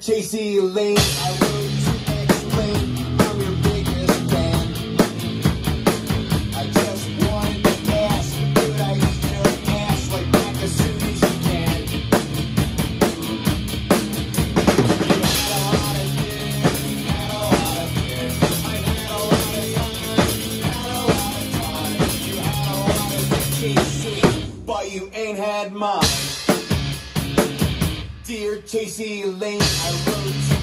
Chasey Lane, I wrote to explain I'm your biggest fan. I just wanted to ask, could I eat your ass like back as soon as you can? You had a lot of dick, you had a lot of dick. I had a lot of fun, you had a lot of time. You had a lot of dick, Chasey, but you ain't had mine. Dear Chasey Lane, I wrote to